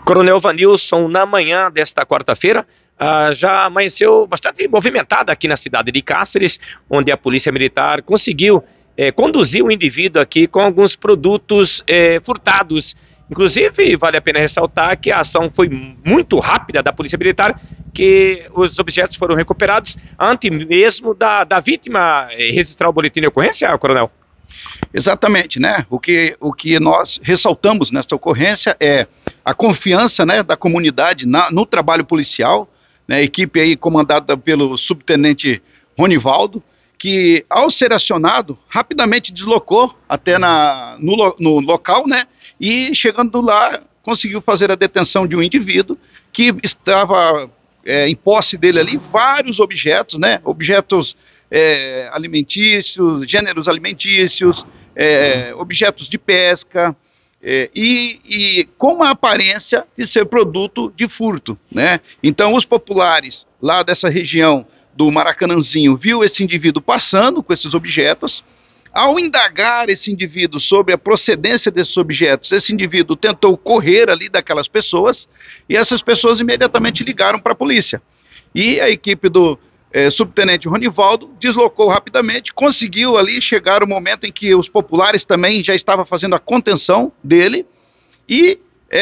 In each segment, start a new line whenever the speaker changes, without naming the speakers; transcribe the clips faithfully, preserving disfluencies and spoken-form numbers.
Coronel Vanilson, na manhã desta quarta-feira, ah, já amanheceu bastante movimentada aqui na cidade de Cáceres, onde a Polícia Militar conseguiu eh, conduzir o indivíduo aqui com alguns produtos eh, furtados. Inclusive, vale a pena ressaltar que a ação foi muito rápida da Polícia Militar, que os objetos foram recuperados antes mesmo da, da vítima eh, registrar o boletim de ocorrência, Coronel?
Exatamente, né? O que, o que nós ressaltamos nesta ocorrência é a confiança, né, da comunidade na, no trabalho policial, né, equipe aí comandada pelo subtenente Ronivaldo, que ao ser acionado, rapidamente deslocou até na, no, no local, né, e chegando lá, conseguiu fazer a detenção de um indivíduo que estava é, em posse dele ali vários objetos, né, objetos é, alimentícios, gêneros alimentícios, é, objetos de pesca, É, e, e com a aparência de ser produto de furto, né? Então os populares lá dessa região do Maracanãzinho viu esse indivíduo passando com esses objetos. Ao indagar esse indivíduo sobre a procedência desses objetos, esse indivíduo tentou correr ali daquelas pessoas e essas pessoas imediatamente ligaram para a polícia. E a equipe do É, subtenente Ronivaldo deslocou rapidamente, conseguiu ali chegar o momento em que os populares também já estavam fazendo a contenção dele e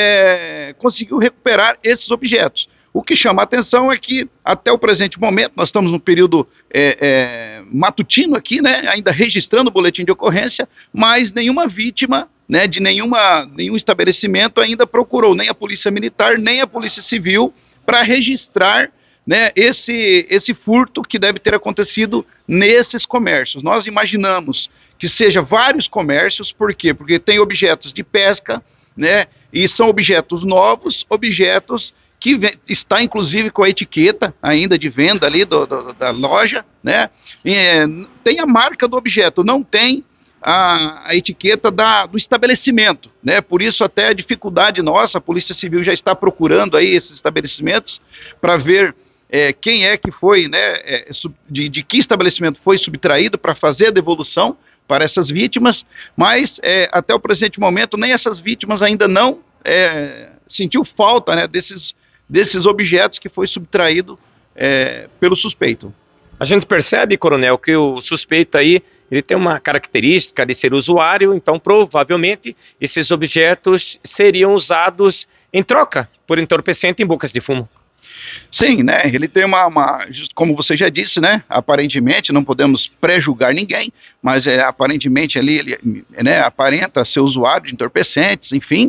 é, conseguiu recuperar esses objetos. O que chama a atenção é que até o presente momento, nós estamos no período é, é, matutino aqui, né, ainda registrando o boletim de ocorrência, mas nenhuma vítima, né, de nenhuma, nenhum estabelecimento ainda procurou, nem a Polícia Militar, nem a Polícia Civil, para registrar, né, esse, esse furto que deve ter acontecido nesses comércios. Nós imaginamos que seja vários comércios, por quê? Porque tem objetos de pesca, né, e são objetos novos, objetos que vem, está inclusive com a etiqueta ainda de venda ali do, do, da loja, né, e, é, tem a marca do objeto, não tem a, a etiqueta da, do estabelecimento, né, por isso até a dificuldade nossa, a Polícia Civil já está procurando aí esses estabelecimentos para ver É, quem é que foi, né, é, de, de que estabelecimento foi subtraído para fazer a devolução para essas vítimas, mas é, até o presente momento nem essas vítimas ainda não é, sentiu falta, né, desses, desses objetos que foi subtraído é, pelo suspeito.
A gente percebe, coronel, que o suspeito aí, ele tem uma característica de ser usuário, então provavelmente esses objetos seriam usados em troca por entorpecente em bocas de fumo.
Sim, né, ele tem uma, uma, como você já disse, né, aparentemente, não podemos pré-julgar ninguém, mas é, aparentemente ali, ele, né, aparenta ser usuário de entorpecentes, enfim,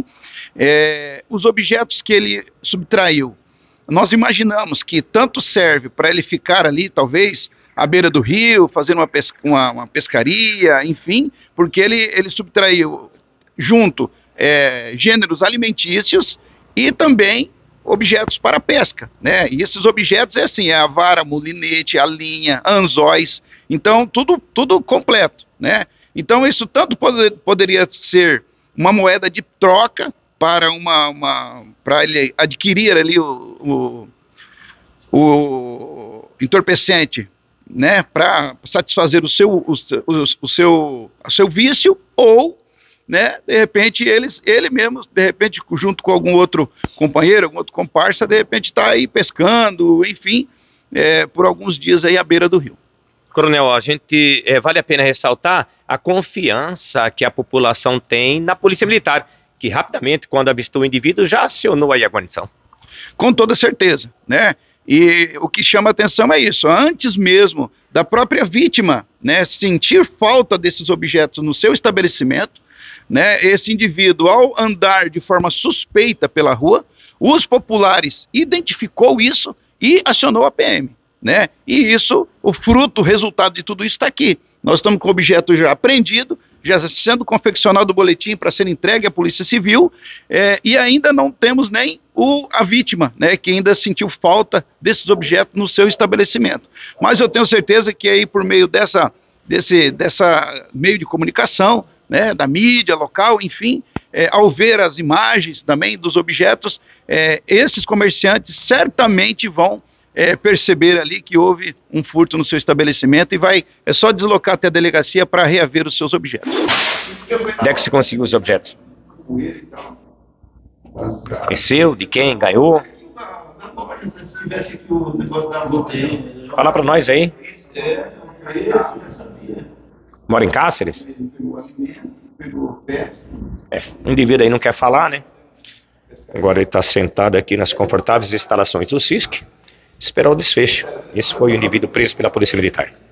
é, os objetos que ele subtraiu, nós imaginamos que tanto serve para ele ficar ali, talvez, à beira do rio, fazendo uma, pesca, uma, uma pescaria, enfim, porque ele, ele subtraiu junto é, gêneros alimentícios e também objetos para pesca, né, e esses objetos é assim, é a vara, molinete, a linha, anzóis, então tudo, tudo completo, né, então isso tanto pode, poderia ser uma moeda de troca para uma, uma para ele adquirir ali o, o, o entorpecente, né, para satisfazer o seu, o, o, o seu, o seu vício, ou né, de repente eles, ele mesmo, de repente junto com algum outro companheiro, algum outro comparsa, de repente está aí pescando, enfim, é, por alguns dias aí à beira do rio.
Coronel, a gente, é, vale a pena ressaltar a confiança que a população tem na Polícia Militar, que rapidamente, quando avistou o indivíduo, já acionou aí a guarnição.
Com toda certeza, né, e o que chama atenção é isso, antes mesmo da própria vítima, né, sentir falta desses objetos no seu estabelecimento, né, esse indivíduo, ao andar de forma suspeita pela rua, os populares identificou isso e acionou a P M, né, e isso, o fruto, o resultado de tudo isso está aqui. Nós estamos com o objeto já apreendido, já sendo confeccionado o boletim para ser entregue à Polícia Civil, é, e ainda não temos nem o, a vítima, né, que ainda sentiu falta desses objetos no seu estabelecimento. Mas eu tenho certeza que aí por meio dessa, desse dessa meio de comunicação, né, da mídia local, enfim, é, ao ver as imagens também dos objetos, é, esses comerciantes certamente vão é, perceber ali que houve um furto no seu estabelecimento e vai, é só deslocar até a delegacia para reaver os seus objetos.
Onde é que se conseguiu os objetos? É seu? De quem? Ganhou?
Na loja, se tivesse aqui o negócio da luta aí.
Fala pra nós aí.
É, eu já sabia.
Mora em Cáceres?
Ele pegou alimento, pegou peça.
É, o indivíduo aí não quer falar, né? Agora ele está sentado aqui nas confortáveis instalações do C I S C, esperar o desfecho. Esse foi o indivíduo preso pela Polícia Militar.